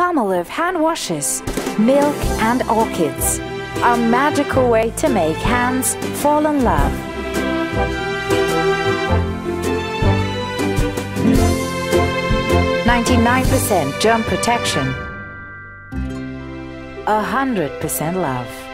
Palmolive Hand Washes, Milk and Orchids, a magical way to make hands fall in love. 99% germ protection, 100% love.